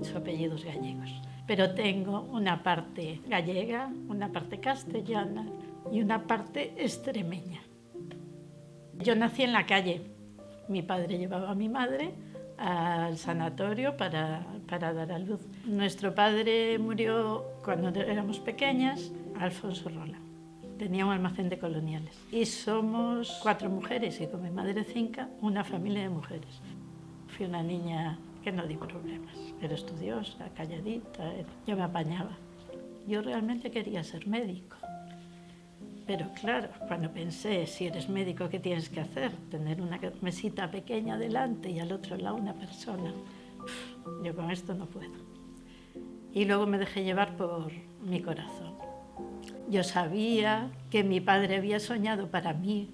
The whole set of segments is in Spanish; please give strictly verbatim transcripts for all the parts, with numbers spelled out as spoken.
ocho apellidos gallegos, pero tengo una parte gallega, una parte castellana y una parte extremeña. Yo nací en la calle. Mi padre llevaba a mi madre al sanatorio para, para dar a luz. Nuestro padre murió cuando éramos pequeñas, Alfonso Rola. Tenía un almacén de coloniales. Y somos cuatro mujeres y con mi madre cinco, una familia de mujeres. Fui una niña que no di problemas. Era estudiosa, calladita, era... yo me apañaba. Yo realmente quería ser médico. Pero claro, cuando pensé, si eres médico, ¿qué tienes que hacer? Tener una mesita pequeña delante y al otro lado una persona. Uf, yo con esto no puedo. Y luego me dejé llevar por mi corazón. Yo sabía que mi padre había soñado para mí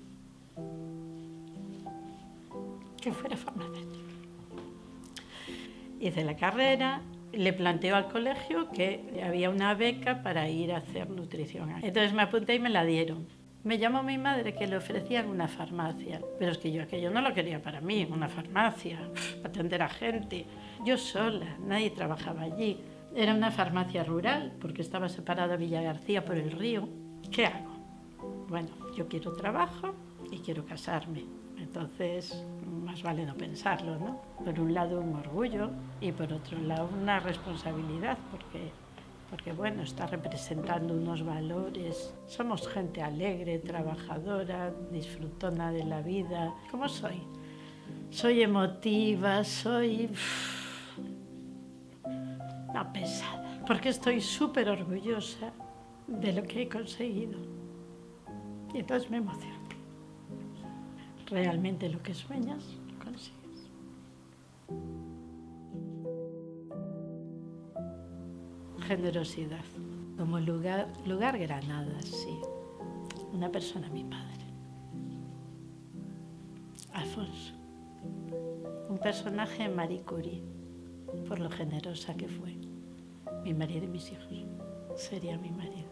que fuera farmacéutico. Hice la carrera. Le planteó al colegio que había una beca para ir a hacer nutrición. Entonces me apunté y me la dieron. Me llamó mi madre que le ofrecían una farmacia, pero es que yo aquello no lo quería para mí, una farmacia, para atender a gente. Yo sola, nadie trabajaba allí. Era una farmacia rural, porque estaba separada Villa García por el río. ¿Qué hago? Bueno, yo quiero trabajo y quiero casarme. Entonces, más vale no pensarlo, ¿no? Por un lado un orgullo y por otro lado una responsabilidad, porque, porque bueno, está representando unos valores. Somos gente alegre, trabajadora, disfrutona de la vida. ¿Cómo soy? Soy emotiva, soy... no, pesada, porque estoy súper orgullosa de lo que he conseguido. Y entonces me emociono. Realmente lo que sueñas, lo consigues. Generosidad. Como lugar, lugar Granada, sí. Una persona, mi padre. Alfonso. Un personaje en Marie Curie, por lo generosa que fue. Mi marido y mis hijos. Sería mi marido.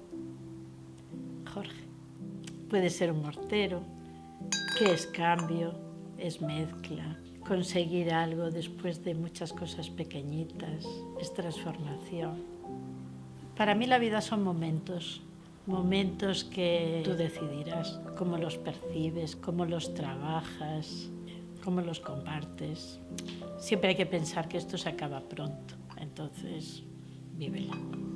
Jorge. Puede ser un mortero. ¿Qué es cambio? Es mezcla. Conseguir algo después de muchas cosas pequeñitas es transformación. Para mí la vida son momentos, momentos que tú decidirás cómo los percibes, cómo los trabajas, cómo los compartes. Siempre hay que pensar que esto se acaba pronto, entonces vívelo.